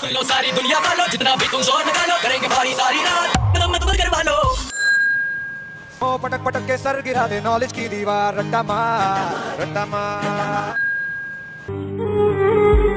सुन लो सारी दुनिया वालों, जितना भी तुम जोर निकालो, करेंगे भारी सारी रात, कदम मत करवा लो। ओ पटक पटक के सर गिरा दे, नॉलेज की दीवार रट्टा मार, रट्टा मार।